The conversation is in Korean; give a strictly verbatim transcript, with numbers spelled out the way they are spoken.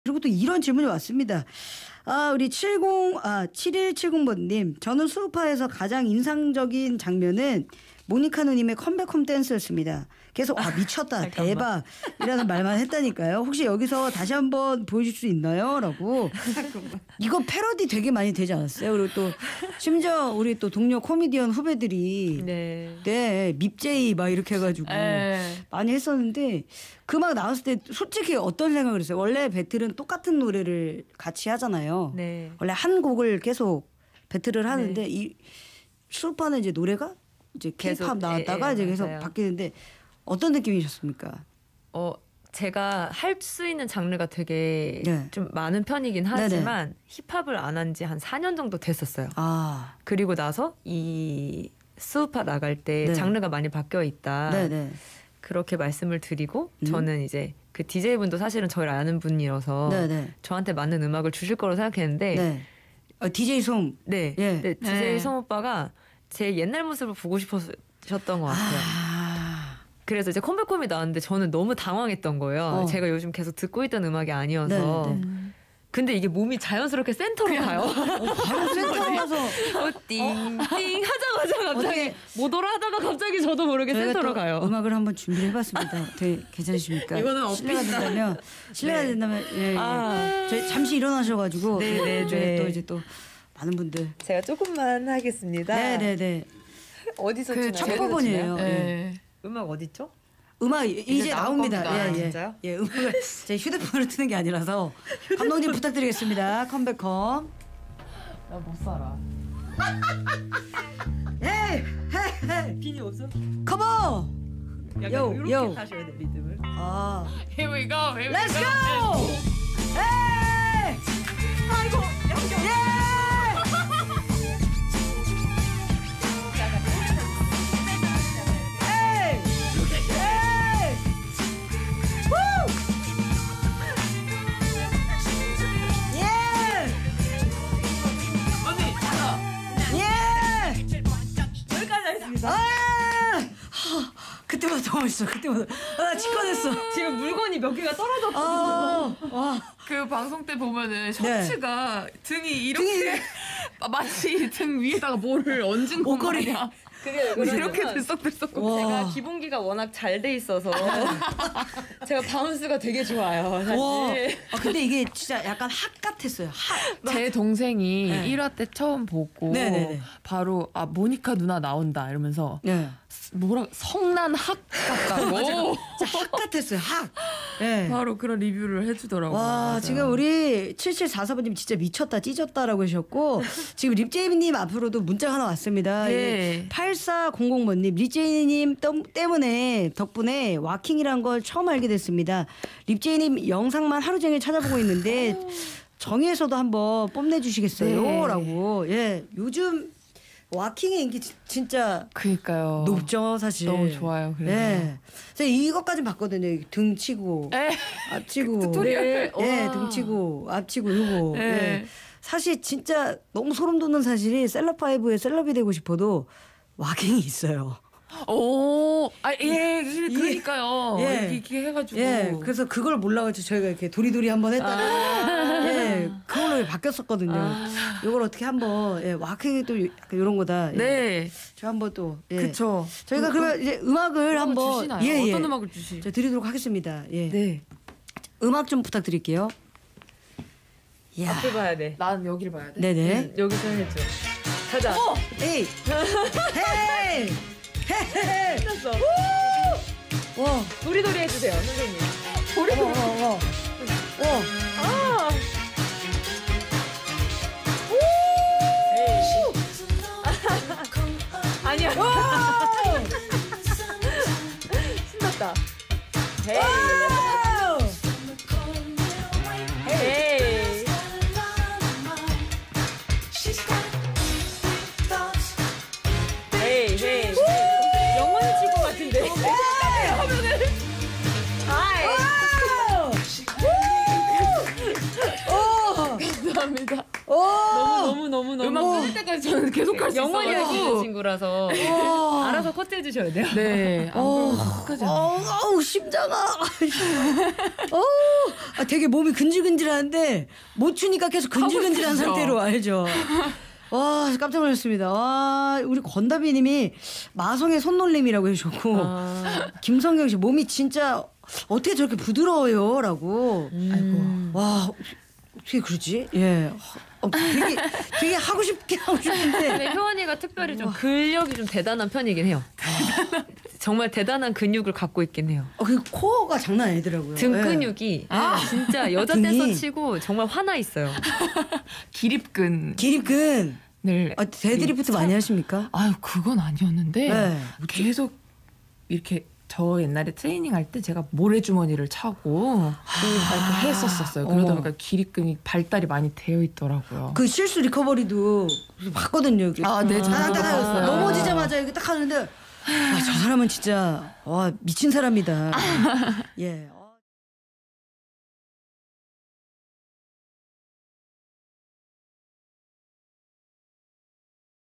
그리고 또 이런 질문이 왔습니다. 아, 우리 칠십, 아, 칠일칠공번님. 저는 수우파에서 가장 인상적인 장면은 모니카 누님의 컴백홈 댄스였습니다. 계속 아 미쳤다 대박 이라는 말만 했다니까요. 혹시 여기서 다시 한번 보여줄 수 있나요? 라고. 이거 패러디 되게 많이 되지 않았어요? 그리고 또 심지어 우리 또 동료 코미디언 후배들이 네, 네 밉제이 막 이렇게 해가지고 에이. 많이 했었는데 그 막 나왔을 때 솔직히 어떤 생각을 했어요? 원래 배틀은 똑같은 노래를 같이 하잖아요. 네. 원래 한 곡을 계속 배틀을 하는데 네. 이 수우파는 이제 노래가 이제 케이팝 나왔다가 예, 예, 이제 계속 맞아요. 바뀌는데 어떤 느낌이셨습니까? 어 제가 할 수 있는 장르가 되게 네. 좀 많은 편이긴 하지만 힙합을 안 한 지 한 사 년 정도 됐었어요. 아, 그리고 나서 이 수우파 나갈 때 네. 장르가 많이 바뀌어 있다. 네네. 그렇게 말씀을 드리고 음. 저는 이제 그 디제이분도 사실은 저를 아는 분이어서 네네. 저한테 맞는 음악을 주실 거로 생각했는데 네. 어, 디제이 솜. 네, 예. 네, 디제이 네. 송 오빠가 제 옛날 모습을 보고 싶으셨던 것 같아요. 아, 그래서 이제 컴백홈이 나왔는데 저는 너무 당황했던 거예요. 어. 제가 요즘 계속 듣고 있던 음악이 아니어서. 네, 네. 근데 이게 몸이 자연스럽게 센터로 가요. 어, 바로 센터로 가서 어, 띵띵 하자마자 갑자기 어떻게- 뭐더라 하다가 갑자기 저도 모르게 저희가 센터로 또 가요. 음악을 한번 준비를 해봤습니다. 되게 괜찮으십니까? 이거는 실례가 엇비싸. 된다면 실례가 네. 된다면 예, 예. 아. 저희 잠시 일어나셔가지고 네, 네, 저희 네. 또 이제 또 많은 분들 제가 조금만 하겠습니다. 네네네 어디서 그 치나요? 첫 제가 부분이에요. 예. 네. 음악 어디죠? 음악 이제, 나올 나옵니다. 겁니다. 예, 예. 진짜요? 예, 음악을 제 휴대폰으로 트는 게 아니라서 감독님 부탁드리겠습니다. 컴백홈. 나 못 살아. 헤이 헤이 헤이 빈이 없어? 컴온. 약간 요, 이렇게 요. 타셔야 돼 리듬을. 아, Here we go. Here we Let's go. go. 헤이. 아이고 양경. 예. 헤이. 헤이. 후. 예. 언니, 하나. 예. 여기까지 하겠습니다. 아! 하, 그때보다 더 멋있어. 그때보다. 아, 나 직관했어. 지금 물건이 몇 개가 떨어졌거든요. 아, 와. 그 방송 때 보면은 셔츠가 등이 이렇게 등이- 마치 등 위에다가 뭐를 얹은 거 옷걸이. 마냥 그게 이렇게 들썩들썩. 와. 제가 기본기가 워낙 잘 돼 있어서 제가 바운스가 되게 좋아요. 사실. 와. 아, 근데 이게 진짜 약간 학 같았어요. 학. 제 동생이 네. 일 화 때 처음 보고 네네네. 바로 아 모니카 누나 나온다 이러면서 네. 뭐라 성난 학 같다고 진짜 학 같았어요. 학. 네. 바로 그런 리뷰를 해주더라고요. 와, 맞아요. 지금 우리 칠칠사사번님 진짜 미쳤다 찢었다라고 하셨고 지금 립제이님 앞으로도 문자가 하나 왔습니다. 네. 팔사공공번님 립제이님 때문에 덕분에 와킹이란 걸 처음 알게 됐습니다. 립제이님 영상만 하루 종일 찾아보고 있는데 정의에서도 한번 뽐내주시겠어요? 네. 라고. 예, 요즘 와킹의 인기 지- 진짜 그니까요. 높죠, 사실. 너무 좋아요. 그래서. 네. 제가 이것까지 봤거든요. 등 치고, 에. 앞치고, 튜토리얼. 예, 와. 등 치고, 앞치고 요거. 네. 예. 사실 진짜 너무 소름 돋는 사실이 셀럽파이브의 셀럽이 되고 싶어도 와킹이 있어요. 오, 아, 예, 그러니까요. 예. 이렇게, 이렇게 해가지고. 예, 그래서 그걸 몰라가지고 저희가 이렇게 도리도리 한번 했다가, 예, 그걸로 바뀌었었거든요. 아. 이걸 어떻게 한번, 예, 와킹이 또 약간 이런 거다. 예. 네, 저 한번 또, 예. 그쵸. 저희가 그- 그러면 이제 음악을 음악을 한번, 주시나요? 예, 예. 어떤 음악을 주시? 저 드리도록 하겠습니다. 예. 네. 음악 좀 부탁드릴게요. 이야. 앞을 봐야 돼. 난 여기를 봐야 돼. 네네. 음, 여기서 해줘. 가자. 어! 에이! 헤이! 헤헤헤! 끝났어. 와! 도리도리 해주세요, 선생님. 와, 와, 와. 와. 아. 아니야. 신났다. 헤이. 헤이. 헤이, 헤이. 영원히 칠 것 같은데. 하면은. 하이. 오! 감사합니다. 너무 너무 너무 너무 음악 끊을 때까지 저는 계속 할 수 영원히 할 수 있는 있어가지고. 친구라서 와. 알아서 커트해 주셔야 돼요. 네. 안 어, 그러면 끝까지 안 해요. 어, 아우 심장아. 어, 아, 되게 몸이 근질근질한데 못 추니까 계속 근질근질한 하고 싶죠. 상태로 알죠. 와 깜짝 놀랐습니다. 와 우리 건다비님이 마성의 손놀림이라고 해주셨고 아, 김성경 씨 몸이 진짜 어떻게 저렇게 부드러워요라고. 음. 와 어떻게 그러지? 예. 어, 되게 되게 하고 싶게 하고 싶은데. 근데 효원이가 특별히 좀 근력이 좀 대단한 편이긴 해요. 정말 대단한 근육을 갖고 있긴 해요. 어, 그 코어가 장난 아니더라고요. 등 예. 근육이 진짜 여자 등이. 댄서 치고 정말 화나 있어요. 기립근을. 기립근. 아, 데드리프트 많이 하십니까? 아유 그건 아니었는데 네. 계속 이렇게 저 옛날에 트레이닝 할 때 제가 모래주머니를 차고 이렇게 했었었어요. 그러다 어. 보니까 기립근이 발달이 많이 되어 있더라고요. 그 실수 리커버리도 봤거든요. 여기. 아, 네, 저도 딱, 딱, 봤어요. 넘어지자마자 이렇게 딱 하는데 아, 저 사람은 진짜 와 미친 사람이다. 예.